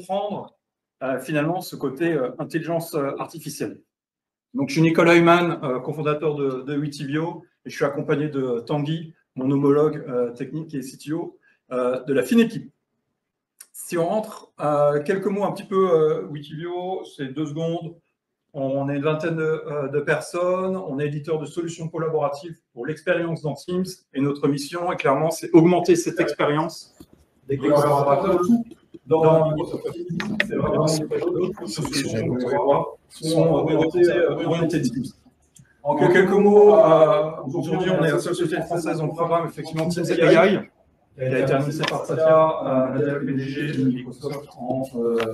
comprendre finalement ce côté intelligence artificielle. Donc, je suis Nicolas Humann, cofondateur de Witivio, et je suis accompagné de Tanguy, mon homologue technique et CTO de la fine équipe. Si on rentre quelques mots un petit peu, Witivio, c'est 2 secondes. On est une vingtaine de personnes, on est éditeur de solutions collaboratives pour l'expérience dans Teams, et notre mission, clairement, c'est augmenter cette expérience des collaborateurs dans Microsoft Teams. C'est vraiment nos solutions, comme vous pouvez voir, sont orientées Teams. En quelques mots, aujourd'hui, on est la seule société française dans le programme, effectivement, Teams AI, qui a été annoncé par Satya, Nadia, le PDG de Microsoft, en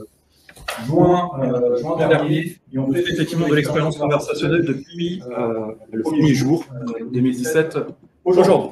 juin dernier. Et on fait effectivement de l'expérience conversationnelle depuis le premier jour 2017 aujourd'hui.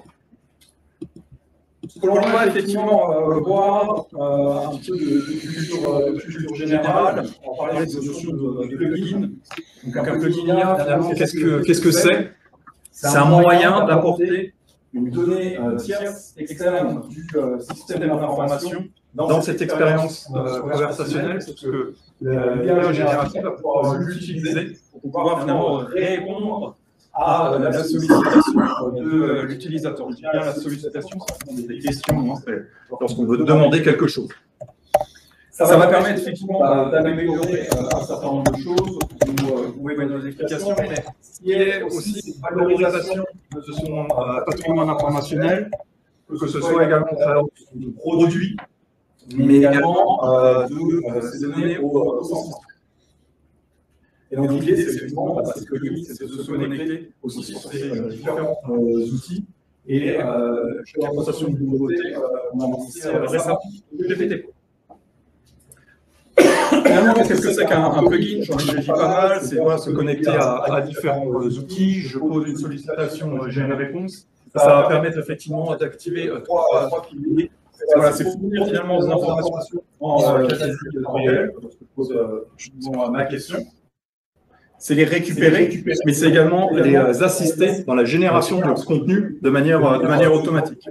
Ce que l'on va effectivement voir, un petit peu de culture générale, on va parler de la notion de plugin. Donc un plugin IA, finalement, qu'est-ce que c'est? C'est un moyen d'apporter une donnée tierce externe du système d'information dans cette expérience conversationnelle, parce que l'IA générative va pouvoir l'utiliser pour pouvoir finalement répondre à la sollicitation de l'utilisateur. Je dis bien la sollicitation, ce sont des questions, lorsqu'on veut demander quelque chose. Ça va permettre effectivement d'améliorer un certain nombre de choses. Vous pouvez mettre nos explications, mais ce qui est aussi la valorisation de son patrimoine informationnel, que ce soit également à travers de produits, mais également de ces données au sens. Et donc l'idée, c'est effectivement, c'est que c'est de se connecter aussi sur ces différents outils. Et chaque présentation de nouveauté, on a lancé récemment GPT. Finalement, qu'est-ce que c'est qu'un plugin? J'en ai dit pas mal, c'est se connecter à différents outils. Je pose une sollicitation, j'ai une réponse. Ça va permettre effectivement d'activer 3 piliers. Voilà, c'est fournir finalement des informations en quasi réel. Je pose ma question. C'est les récupérer, mais c'est également les assister dans la génération de contenu de manière automatique.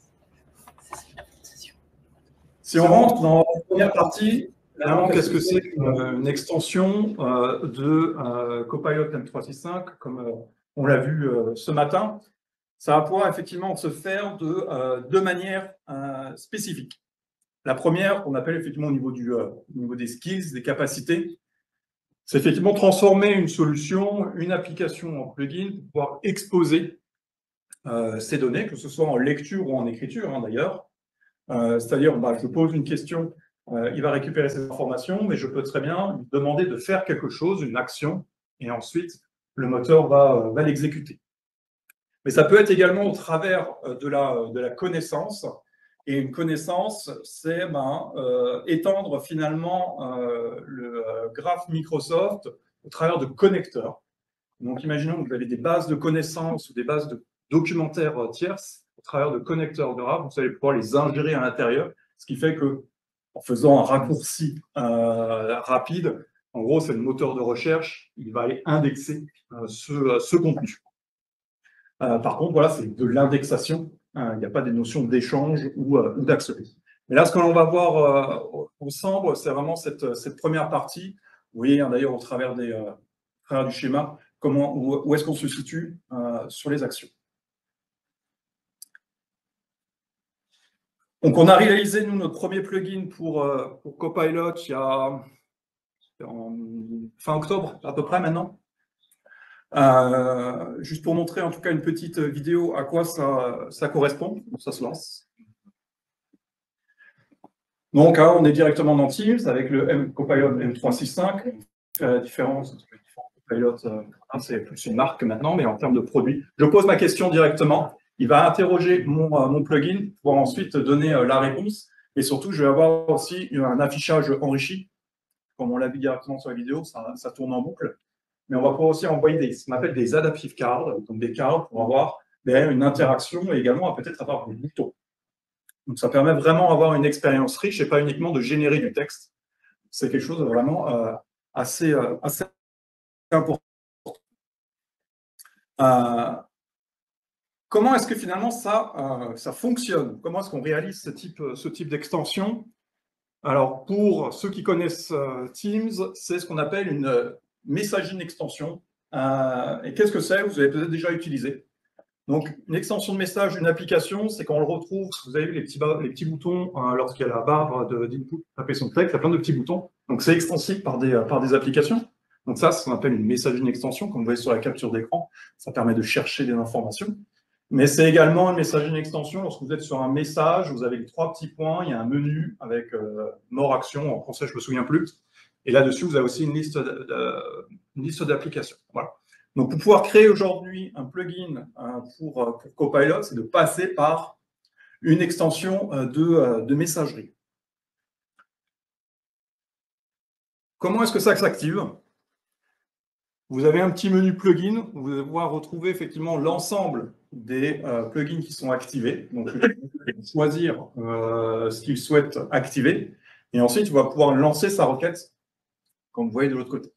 Si on rentre dans la première partie, finalement, qu'est-ce que c'est une extension de Copilot M365, comme on l'a vu ce matin? Ça va pouvoir effectivement se faire de 2 manières spécifiques. La première, qu'on appelle effectivement au niveau des skills, des capacités, c'est effectivement transformer une solution, une application en plugin pour pouvoir exposer ces données, que ce soit en lecture ou en écriture d'ailleurs. C'est-à-dire, je pose une question, il va récupérer ces informations, mais je peux très bien lui demander de faire quelque chose, une action, et ensuite le moteur va l'exécuter. Mais ça peut être également au travers de la connaissance. Et une connaissance, c'est étendre finalement le graphe Microsoft au travers de connecteurs. Donc, imaginons que vous avez des bases de connaissances ou des bases de documentaires tierces au travers de connecteurs de graphe, vous allez pouvoir les ingérer à l'intérieur, ce qui fait que, en faisant un raccourci rapide, en gros, c'est le moteur de recherche, il va aller indexer ce contenu. Par contre, voilà, c'est de l'indexation. Il n'y a pas des notions d'échange ou d'accès. Mais là, ce que l'on va voir ensemble, c'est vraiment cette première partie. Vous voyez, d'ailleurs, au travers du schéma, où est-ce qu'on se situe sur les actions. Donc, on a réalisé, nous, notre premier plugin pour Copilot en fin octobre, à peu près maintenant. Juste pour montrer en tout cas une petite vidéo à quoi ça correspond. Ça se lance. Donc, on est directement dans Teams avec le Copilot M365. La différence entre les différents Copilot, c'est plus une marque maintenant, mais en termes de produit. Je pose ma question directement. Il va interroger mon plugin pour ensuite donner la réponse. Et surtout, je vais avoir aussi un affichage enrichi. Comme on l'a vu directement sur la vidéo, ça tourne en boucle. Mais on va pouvoir aussi envoyer ce qu'on appelle des adaptive cards, donc des cards pour avoir derrière une interaction et également peut-être avoir des boutons. Donc ça permet vraiment d'avoir une expérience riche et pas uniquement de générer du texte. C'est quelque chose de vraiment assez important. Comment est-ce que finalement ça fonctionne? Comment est-ce qu'on réalise ce type d'extension? Alors, pour ceux qui connaissent Teams, c'est ce qu'on appelle une messaging extension. Et qu'est-ce que c'est? Vous avez peut-être déjà utilisé. Donc, une extension de message, une application, c'est quand on le retrouve, vous avez vu les petits boutons lorsqu'il y a la barre d'input, taper son texte, il y a plein de petits boutons. Donc, c'est extensible par des applications. Donc ça, c'est ce qu'on appelle une messaging extension, comme vous voyez sur la capture d'écran. Ça permet de chercher des informations. Mais c'est également une messaging extension. Lorsque vous êtes sur un message, vous avez les 3 petits points, il y a un menu avec More Action, en français, je ne me souviens plus. Et là-dessus, vous avez aussi une liste d'applications. Voilà. Donc, pour pouvoir créer aujourd'hui un plugin pour Copilot, c'est de passer par une extension de messagerie. Comment est-ce que ça s'active? Vous avez un petit menu plugin, vous allez pouvoir retrouver effectivement l'ensemble des plugins qui sont activés. Donc, vous pouvez choisir ce qu'il souhaite activer. Et ensuite, on va pouvoir lancer sa requête, comme vous voyez de l'autre côté.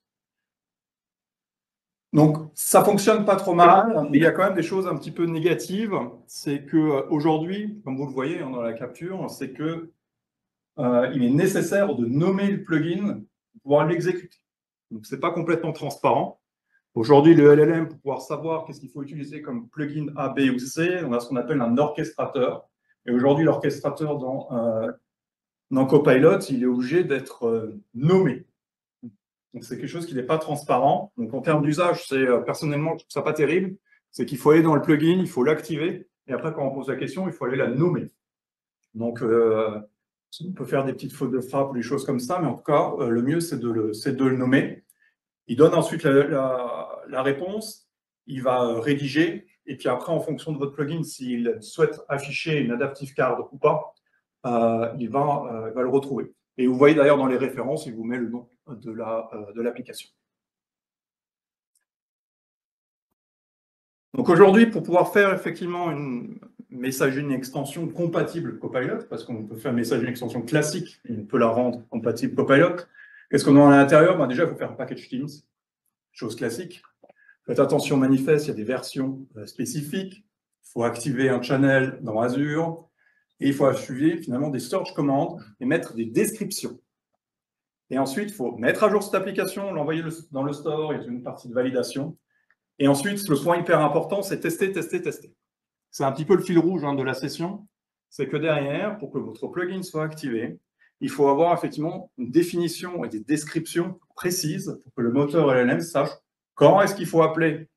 Donc, ça fonctionne pas trop mal, mais il y a quand même des choses un petit peu négatives. C'est qu'aujourd'hui, comme vous le voyez dans la capture, c'est que il est nécessaire de nommer le plugin pour pouvoir l'exécuter. Donc, c'est pas complètement transparent. Aujourd'hui, le LLM, pour pouvoir savoir qu'est-ce qu'il faut utiliser comme plugin A, B ou C, on a ce qu'on appelle un orchestrateur. Et aujourd'hui, l'orchestrateur dans Copilot, il est obligé d'être nommé. Donc, c'est quelque chose qui n'est pas transparent. Donc, en termes d'usage, personnellement, je trouve ça pas terrible. C'est qu'il faut aller dans le plugin, il faut l'activer. Et après, quand on pose la question, il faut aller la nommer. Donc, on peut faire des petites fautes de frappe ou des choses comme ça, mais en tout cas, le mieux, c'est de le nommer. Il donne ensuite la réponse, il va rédiger, et puis après, en fonction de votre plugin, s'il souhaite afficher une adaptive card ou pas, il va le retrouver. Et vous voyez d'ailleurs dans les références, il vous met le nom de l'application. Donc aujourd'hui, pour pouvoir faire effectivement une messaging extension compatible Copilot, parce qu'on peut faire une messaging extension classique, et on peut la rendre compatible Copilot, qu'est-ce qu'on a à l'intérieur? Déjà, il faut faire un package Teams, chose classique. Faites attention au manifeste, il y a des versions spécifiques. Il faut activer un channel dans Azure. Et il faut activer finalement des search commands et mettre des descriptions. Et ensuite, il faut mettre à jour cette application, l'envoyer dans le store, il y a une partie de validation. Et ensuite, le point hyper important, c'est tester, tester, tester. C'est un petit peu le fil rouge de la session. C'est que derrière, pour que votre plugin soit activé, il faut avoir effectivement une définition et des descriptions précises pour que le moteur LLM sache quand est-ce qu'il faut appeler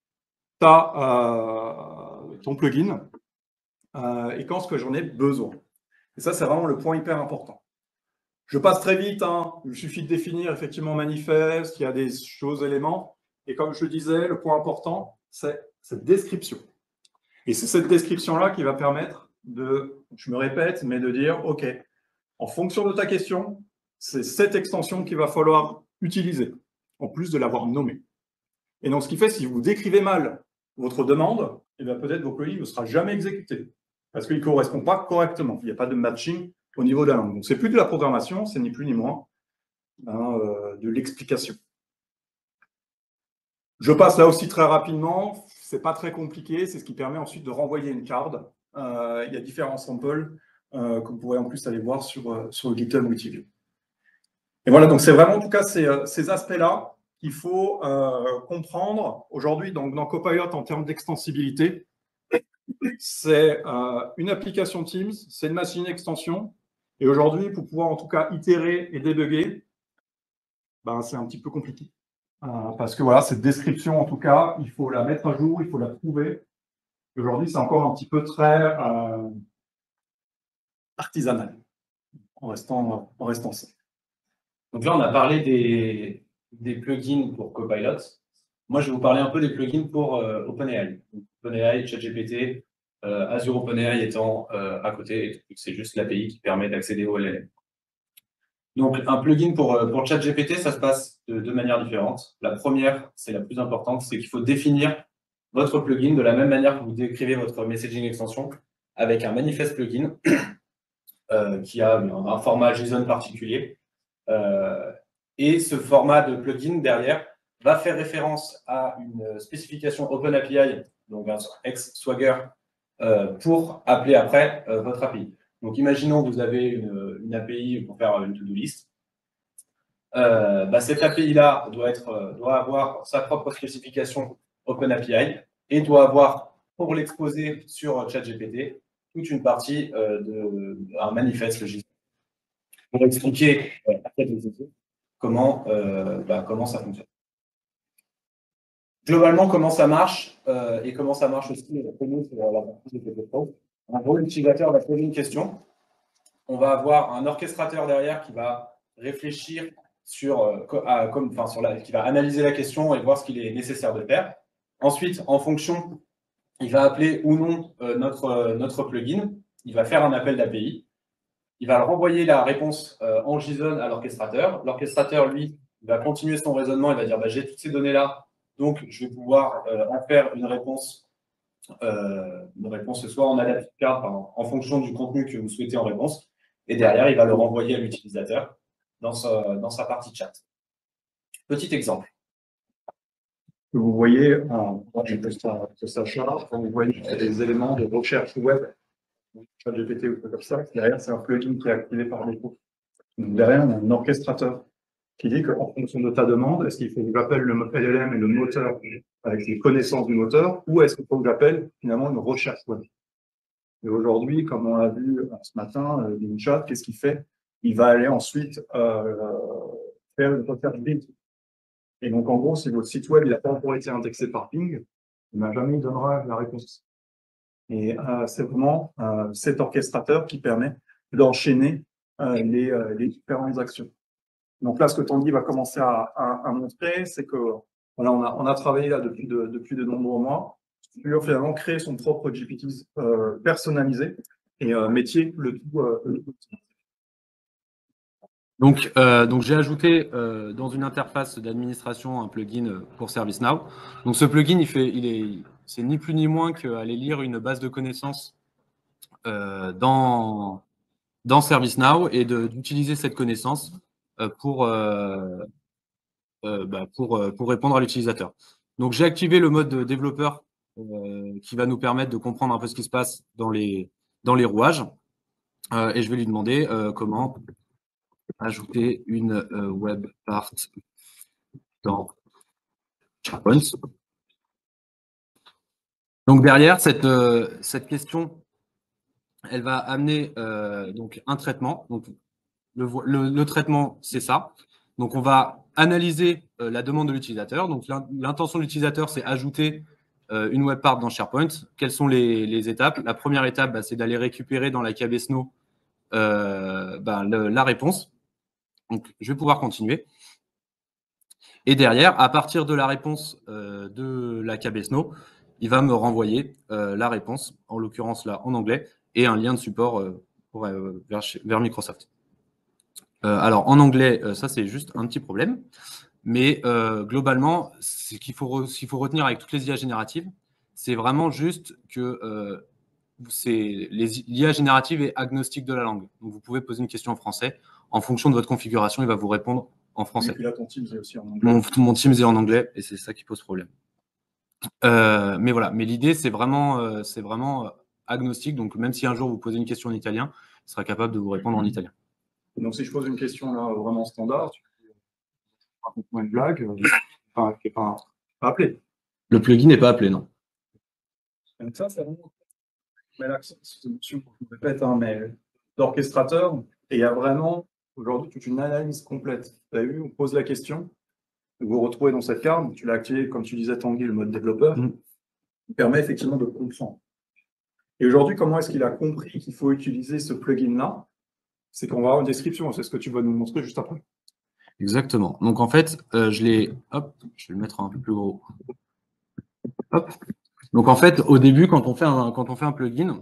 ton plugin et quand est-ce que j'en ai besoin. Et ça, c'est vraiment le point hyper important. Je passe très vite, il suffit de définir effectivement manifeste, il y a des choses, éléments. Et comme je le disais, le point important, c'est cette description. Et c'est cette description-là qui va permettre je me répète, mais de dire, OK, en fonction de ta question, c'est cette extension qu'il va falloir utiliser, en plus de l'avoir nommée. Et donc, ce qui fait, si vous décrivez mal votre demande, eh bien peut-être votre plugin ne sera jamais exécuté, parce qu'il ne correspond pas correctement. Il n'y a pas de matching au niveau de la langue. Donc, ce n'est plus de la programmation, c'est ni plus ni moins de l'explication. Je passe là aussi très rapidement. Ce n'est pas très compliqué. C'est ce qui permet ensuite de renvoyer une card. Il y a différents samples que vous pourrez en plus aller voir sur le GitHub Wikiview. Et voilà, donc c'est vraiment en tout cas ces aspects-là qu'il faut comprendre aujourd'hui dans Copilot en termes d'extensibilité. C'est une application Teams, c'est une machine extension. Et aujourd'hui, pour pouvoir en tout cas itérer et débugger, c'est un petit peu compliqué. Parce que voilà, cette description, en tout cas, il faut la mettre à jour, il faut la trouver. Aujourd'hui, c'est encore un petit peu très artisanal, en restant simple. Donc là, on a parlé des plugins pour Copilot. Moi, je vais vous parler un peu des plugins pour OpenAI. OpenAI, ChatGPT, Azure OpenAI étant à côté, c'est juste l'API qui permet d'accéder au LLM. Donc, un plugin pour ChatGPT, ça se passe de deux manières différentes. La première, c'est la plus importante, c'est qu'il faut définir votre plugin de la même manière que vous décrivez votre messaging extension avec un manifest plugin qui a un format JSON particulier. Et ce format de plugin derrière va faire référence à une spécification OpenAPI, donc un ex-Swagger, pour appeler après votre API. Donc, imaginons que vous avez une API pour faire une to-do list. Cette API-là doit avoir sa propre spécification OpenAPI et doit avoir, pour l'exposer sur ChatGPT, toute une partie un manifeste logique pour expliquer à ChatGPT comment ça fonctionne. Globalement, comment ça marche et comment ça marche aussi sur la partie de développement. En gros, l'utilisateur va poser une question. On va avoir un orchestrateur derrière qui va réfléchir qui va analyser la question et voir ce qu'il est nécessaire de faire. Ensuite, en fonction, il va appeler ou non notre plugin. Il va faire un appel d'API. Il va renvoyer la réponse en JSON à l'orchestrateur. L'orchestrateur, lui, va continuer son raisonnement. Il va dire j'ai toutes ces données-là, donc je vais pouvoir en faire une réponse soit en adaptive card, en fonction du contenu que vous souhaitez en réponse. Et derrière, il va le renvoyer à l'utilisateur dans sa partie chat. Petit exemple. Vous voyez, j'ai fait ça charge, vous voyez les éléments de recherche web, ChatGPT ou comme ça. Derrière, c'est un plugin qui est activé par défaut. Donc derrière, on a un orchestrateur qui dit qu'en fonction de ta demande, est-ce qu'il faut que j'appelle le LLM et le moteur avec les connaissances du moteur, ou est-ce qu'il faut que j'appelle finalement une recherche web? Et aujourd'hui, comme on l'a vu ce matin, Chat, qu'est-ce qu'il fait? Il va aller ensuite faire une recherche Bing. Et donc, en gros, si votre site web n'a pas encore été indexé par Bing, il n'a jamais donnera la réponse. Et c'est vraiment cet orchestrateur qui permet d'enchaîner les différentes actions. Donc là, ce que Tanguy va commencer à montrer, c'est que voilà, on a travaillé là depuis de nombreux mois sur finalement créer son propre GPT personnalisé et métier le tout. Donc j'ai ajouté dans une interface d'administration un plugin pour ServiceNow. Donc ce plugin, c'est ni plus ni moins qu'aller lire une base de connaissances dans ServiceNow et d'utiliser cette connaissance pour répondre à l'utilisateur. Donc j'ai activé le mode développeur qui va nous permettre de comprendre un peu ce qui se passe dans les rouages. Et je vais lui demander comment ajouter une web part dans SharePoint. Donc derrière, cette question, elle va amener donc un traitement. Donc le traitement, c'est ça. Donc on va analyser la demande de l'utilisateur. Donc l'intention de l'utilisateur, c'est ajouter une web part dans SharePoint. Quelles sont les étapes? La première étape, c'est d'aller récupérer dans la KB Snow la réponse. Donc, je vais pouvoir continuer. Et derrière, à partir de la réponse de la KB Snow, il va me renvoyer la réponse, en l'occurrence là en anglais, et un lien de support vers Microsoft. Alors, en anglais, ça c'est juste un petit problème. Mais globalement, ce qu'il faut retenir avec toutes les IA génératives, c'est vraiment juste que l'IA générative est agnostique de la langue. Donc, vous pouvez poser une question en français. En fonction de votre configuration, il va vous répondre en français. Et puis là, ton Teams est aussi en anglais. Mon Teams est en anglais et c'est ça qui pose problème. Mais voilà. Mais l'idée, c'est vraiment agnostique. Donc, même si un jour vous posez une question en italien, il sera capable de vous répondre en italien. Donc, si je pose une question là vraiment standard, tu peux une blague, qui n'est pas appelé. Le plugin n'est pas appelé, non. Donc ça, c'est vraiment. Mais là, c'est une notion que je répète, mais d'orchestrateur, et il y a vraiment aujourd'hui toute une analyse complète. Vous avez vu, on pose la question, vous vous retrouvez dans cette carte, tu l'as activé, comme tu disais, Tanguy, le mode développeur, qui permet effectivement de comprendre. Et aujourd'hui, comment est-ce qu'il a compris qu'il faut utiliser ce plugin-là? C'est qu'on va avoir une description, c'est ce que tu vas nous montrer juste après. Exactement. Donc en fait, je vais le mettre un peu plus gros. Hop. Donc en fait, au début, quand on fait un plugin,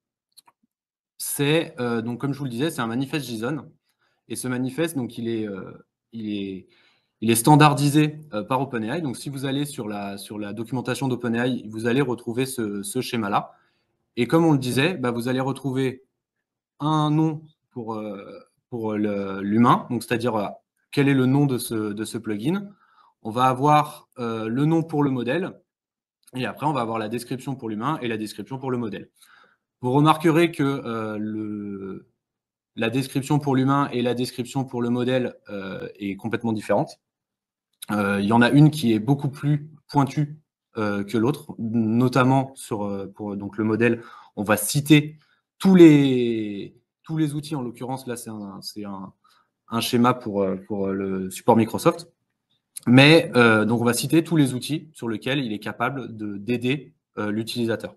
c'est donc comme je vous le disais, c'est un manifeste JSON. Et ce manifeste, donc il est standardisé par OpenAI. Donc si vous allez sur la documentation d'OpenAI, vous allez retrouver ce schéma-là. Et comme on le disait, vous allez retrouver un nom pour l'humain, donc c'est-à-dire quel est le nom de ce plugin. On va avoir le nom pour le modèle. Et après, on va avoir la description pour l'humain et la description pour le modèle. Vous remarquerez que la description pour l'humain et la description pour le modèle est complètement différente. Il y en a une qui est beaucoup plus pointue que l'autre, notamment pour donc, le modèle, on va citer tous les outils. En l'occurrence, là, c'est un schéma pour le support Microsoft. Mais donc, on va citer tous les outils sur lesquels il est capable d'aider l'utilisateur.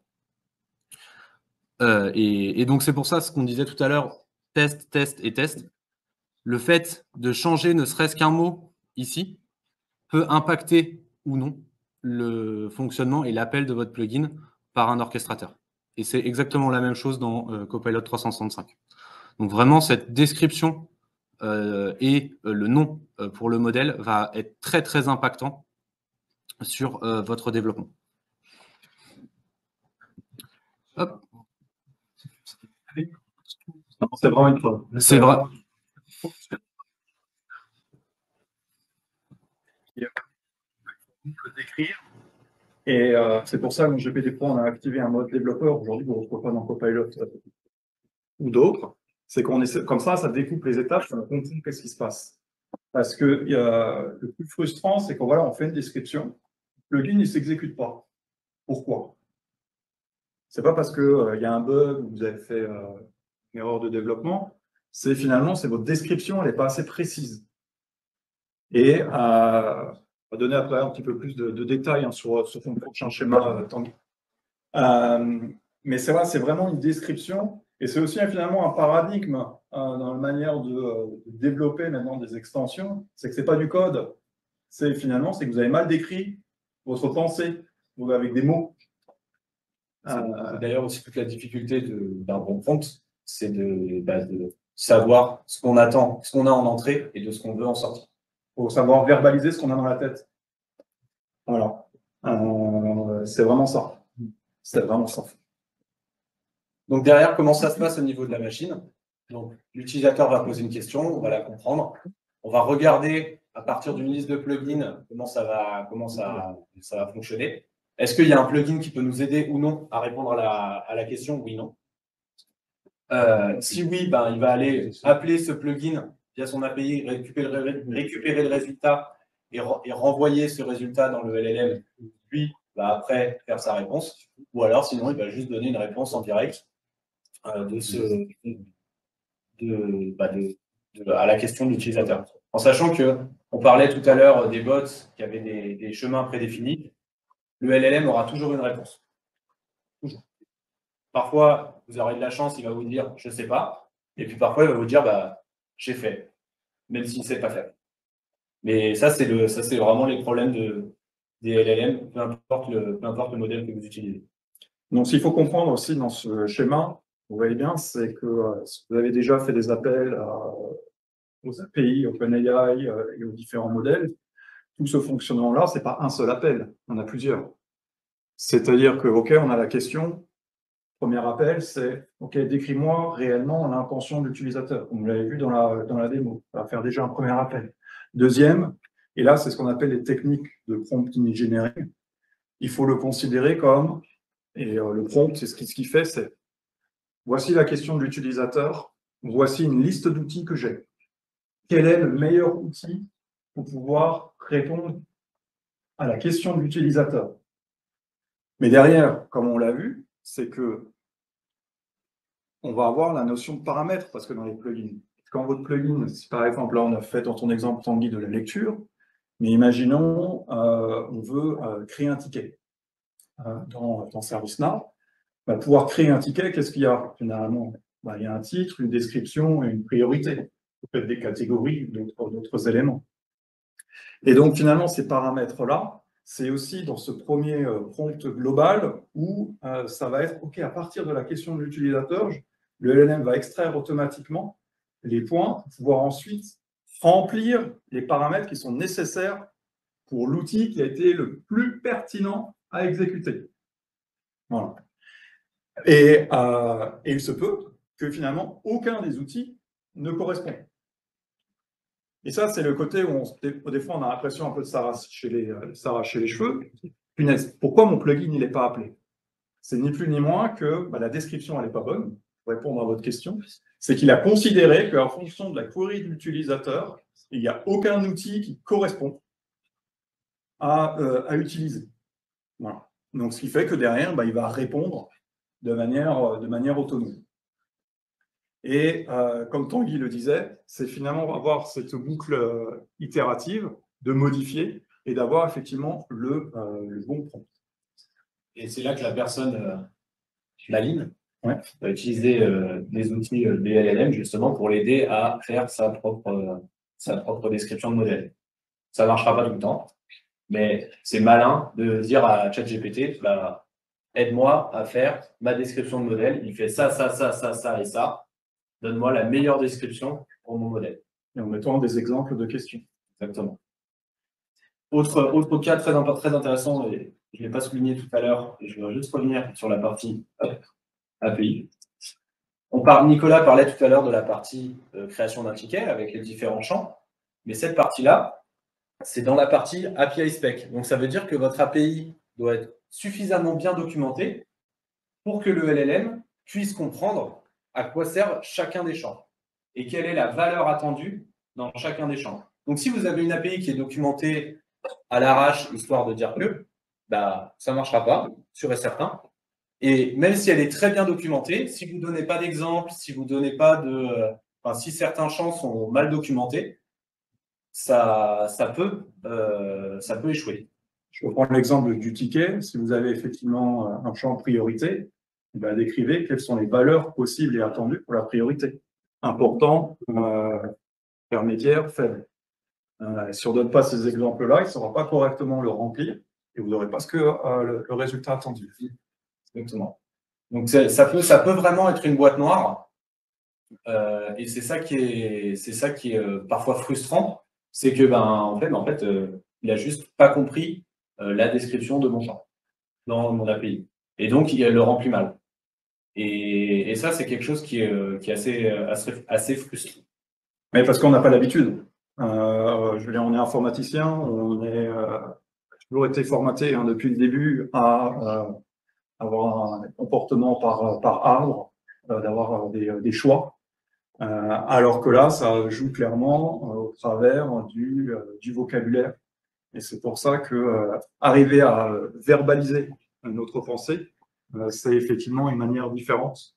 Et donc, c'est pour ça ce qu'on disait tout à l'heure, test, test et test. Le fait de changer ne serait-ce qu'un mot ici peut impacter ou non le fonctionnement et l'appel de votre plugin par un orchestrateur. Et c'est exactement la même chose dans Copilot 365. Donc vraiment, cette description et le nom pour le modèle va être très, très impactant sur votre développement. Hop. C'est vraiment une preuve. C'est vrai. Décrire. Et c'est pour ça que dans GPT-3, on a activé un mode développeur. Aujourd'hui, vous ne retrouvez pas dans Copilot ou d'autres. C'est qu'on essaie, comme ça découpe les étapes, on comprend qu'est-ce qui se passe. Parce que le plus frustrant, c'est qu'on on fait une description, le plugin ne s'exécute pas. Pourquoi? C'est pas parce qu'il y a un bug ou vous avez fait une erreur de développement, c'est finalement votre description, elle n'est pas assez précise. Et on va donner après un petit peu plus de détails sur ton prochain schéma, Tanguy. Mais c'est vrai, c'est vraiment une description. Et c'est aussi finalement un paradigme dans la manière de développer maintenant des extensions. C'est que ce n'est pas du code. C'est que vous avez mal décrit votre pensée avec des mots. C'est d'ailleurs aussi toute la difficulté d'un bon prompt, c'est de savoir ce qu'on attend, ce qu'on a en entrée et de ce qu'on veut en sortie. Il faut savoir verbaliser ce qu'on a dans la tête. Voilà. C'est vraiment ça. C'est vraiment ça. Donc derrière, comment ça se passe au niveau de la machine? Donc l'utilisateur va poser une question, on va la comprendre. On va regarder à partir d'une liste de plugins comment ça va fonctionner. Est-ce qu'il y a un plugin qui peut nous aider ou non à répondre à la question? Oui, non. Si oui, il va aller appeler ce plugin via son API, récupérer le résultat et renvoyer ce résultat dans le LLM. Puis, va après faire sa réponse. Ou alors, sinon, il va juste donner une réponse en direct à la question de l'utilisateur. En sachant qu'on parlait tout à l'heure des bots qui avaient des chemins prédéfinis, le LLM aura toujours une réponse. Toujours. Parfois, vous aurez de la chance, il va vous dire « je ne sais pas ». Et puis parfois, il va vous dire « j'ai fait », même s'il ne sait pas faire. Mais ça, c'est vraiment les problèmes des LLM, peu importe le modèle que vous utilisez. Donc, ce qu'il faut comprendre aussi dans ce schéma, vous voyez bien, c'est que si vous avez déjà fait des appels aux API, OpenAI et aux différents modèles, tout ce fonctionnement-là, ce n'est pas un seul appel, on a plusieurs. C'est-à-dire que, OK, on a la question, premier appel, c'est « OK, décris-moi réellement l'intention de l'utilisateur ». Vous l'avez vu dans la démo, ça va faire déjà un premier appel. Deuxième, et là, c'est ce qu'on appelle les techniques de prompt engineering. Il faut le considérer comme, et le prompt, c'est ce qu'il fait, c'est voici la question de l'utilisateur, voici une liste d'outils que j'ai. Quel est le meilleur outil pour pouvoir répondre à la question de l'utilisateur? Mais derrière, comme on l'a vu, c'est que on va avoir la notion de paramètres, parce que dans les plugins, quand votre plugin, si par exemple, là on a fait dans ton exemple Tanguy de la lecture, mais imaginons, on veut créer un ticket dans ServiceNow. Pour pouvoir créer un ticket, qu'est-ce qu'il y a généralement? Il y a un titre, une description et une priorité. Peut-être des catégories, d'autres éléments. Et donc finalement, ces paramètres-là, c'est aussi dans ce premier prompt global où ça va être, OK, à partir de la question de l'utilisateur, le LLM va extraire automatiquement les points pour pouvoir ensuite remplir les paramètres qui sont nécessaires pour l'outil qui a été le plus pertinent à exécuter. Voilà. Et il se peut que finalement, aucun des outils ne correspond. Et ça, c'est le côté où des fois, on a l'impression un peu de s'arracher les cheveux. Punaise, pourquoi mon plugin, il n'est pas appelé? c'est ni plus ni moins que la description, elle n'est pas bonne, pour répondre à votre question. C'est qu'il a considéré qu'en fonction de la query de l'utilisateur, il n'y a aucun outil qui correspond à utiliser. Voilà. Donc, ce qui fait que derrière, il va répondre de manière autonome. Et comme Tanguy le disait, c'est finalement avoir cette boucle itérative, de modifier et d'avoir effectivement le bon prompt. Et c'est là que la personne, Laline, Ouais. va utiliser des outils BLLM justement pour l'aider à faire sa propre description de modèle. Ça ne marchera pas tout le temps, mais c'est malin de dire à ChatGPT, aide-moi à faire ma description de modèle. Il fait ça, ça, ça, ça, ça et ça. Donne-moi la meilleure description pour mon modèle. Et en mettant des exemples de questions. Exactement. Autre cas très intéressant, et je ne l'ai pas souligné tout à l'heure, et je vais juste revenir sur la partie API. Nicolas parlait tout à l'heure de la partie création d'un ticket avec les différents champs, mais cette partie-là, c'est dans la partie API spec. Donc ça veut dire que votre API doit être suffisamment bien documentée pour que le LLM puisse comprendre à quoi sert chacun des champs et quelle est la valeur attendue dans chacun des champs. Donc si vous avez une API qui est documentée à l'arrache, histoire de dire que, ça ne marchera pas, sûr et certain. Et même si elle est très bien documentée, si vous ne donnez pas d'exemple, si vous donnez pas si certains champs sont mal documentés, ça peut échouer. Je vais prendre l'exemple du ticket. Si vous avez effectivement un champ priorité, décrivez quelles sont les valeurs possibles et attendues pour la priorité. Important, intermédiaire, faible. Si on ne donne pas ces exemples-là, il ne saura pas correctement le remplir et vous n'aurez pas le résultat attendu. Exactement. Donc ça peut vraiment être une boîte noire et c'est ça qui est parfois frustrant, c'est que en fait il a juste pas compris la description de mon champ dans mon API et donc il le remplit mal. Et ça c'est quelque chose qui est assez frustrant. Mais parce qu'on n'a pas l'habitude. On est informaticien, on est toujours été formaté depuis le début à avoir un comportement par arbre, d'avoir des choix, alors que là, ça joue clairement au travers du vocabulaire. Et c'est pour ça que arriver à verbaliser notre pensée, c'est effectivement une manière différente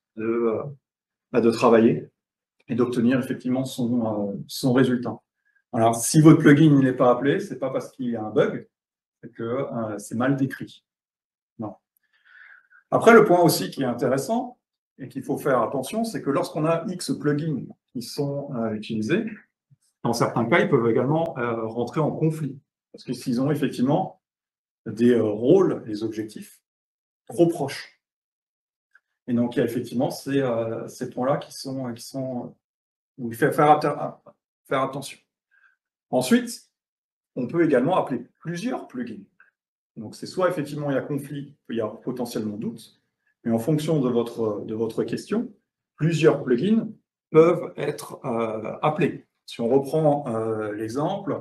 de travailler et d'obtenir effectivement son résultat. Alors, si votre plugin n'est pas appelé, c'est pas parce qu'il y a un bug, c'est que c'est mal décrit. Non. Après, le point aussi qui est intéressant et qu'il faut faire attention, c'est que lorsqu'on a X plugins qui sont utilisés, dans certains cas, ils peuvent également rentrer en conflit. Parce que s'ils ont effectivement des rôles, des objectifs trop proches. Et donc, il y a effectivement ces points-là qui sont où il faut faire attention. Ensuite, on peut également appeler plusieurs plugins. Donc, c'est soit effectivement il y a conflit, il y a potentiellement doute, mais en fonction de votre question, plusieurs plugins peuvent être appelés. Si on reprend l'exemple,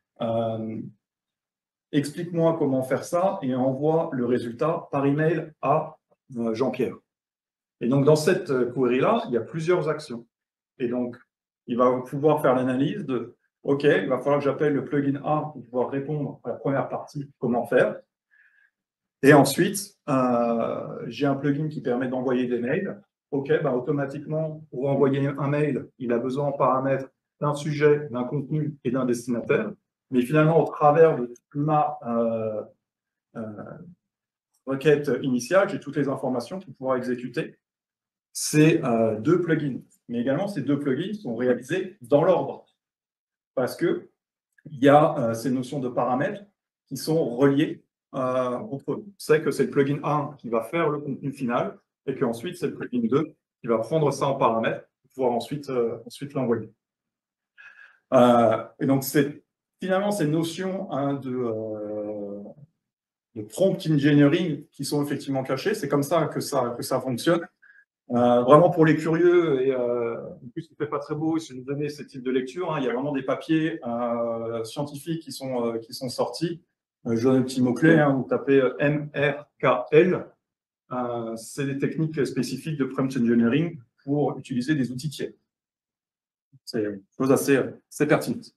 explique-moi comment faire ça et envoie le résultat par email à Jean-Pierre. Et donc, dans cette query-là, il y a plusieurs actions. Et donc, il va pouvoir faire l'analyse de OK, il va falloir que j'appelle le plugin A pour pouvoir répondre à la première partie, comment faire. Et ensuite, j'ai un plugin qui permet d'envoyer des mails. OK, automatiquement, pour envoyer un mail, il a besoin en paramètres d'un sujet, d'un contenu et d'un destinataire. Mais finalement, au travers de ma requête initiale, j'ai toutes les informations pour pouvoir exécuter ces deux plugins. Mais également, ces deux plugins sont réalisés dans l'ordre. Parce qu'il y a ces notions de paramètres qui sont reliées entre eux. C'est que c'est le plugin 1 qui va faire le contenu final et qu'ensuite, c'est le plugin 2 qui va prendre ça en paramètres pour pouvoir ensuite l'envoyer. Et donc, finalement ces notions de prompt engineering qui sont effectivement cachées. C'est comme ça que ça fonctionne. Vraiment pour les curieux, et en plus il ne fait pas très beau, si je vous donnais ce type de lecture, il y a vraiment des papiers scientifiques qui sont sortis. Je donne un petit mot-clé, vous tapez MRKL, c'est des techniques spécifiques de prompt engineering pour utiliser des outils tiers. C'est une chose assez pertinente.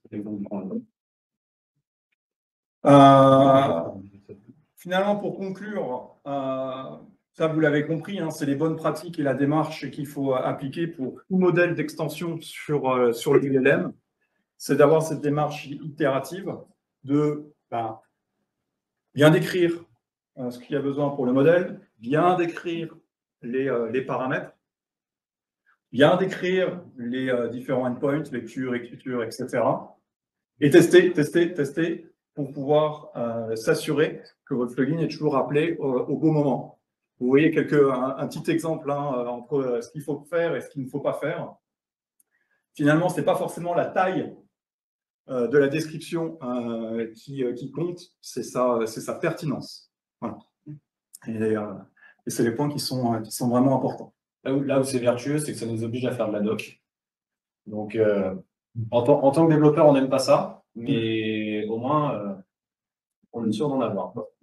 Finalement, pour conclure, ça vous l'avez compris, hein, c'est les bonnes pratiques et la démarche qu'il faut appliquer pour tout modèle d'extension sur le LLM. C'est d'avoir cette démarche itérative, de bien décrire ce qu'il y a besoin pour le modèle, bien décrire les paramètres, bien décrire les différents endpoints, lecture, écriture, etc. Et tester pour pouvoir s'assurer que votre plugin est toujours appelé au bon moment. Vous voyez un petit exemple entre ce qu'il faut faire et ce qu'il ne faut pas faire. Finalement, ce n'est pas forcément la taille de la description qui compte, c'est sa pertinence. Voilà. Et c'est les points qui sont vraiment importants. Là où c'est vertueux, c'est que ça nous oblige à faire de la doc. Donc, en tant que développeur, on n'aime pas ça, mais au moins, on est sûr d'en avoir.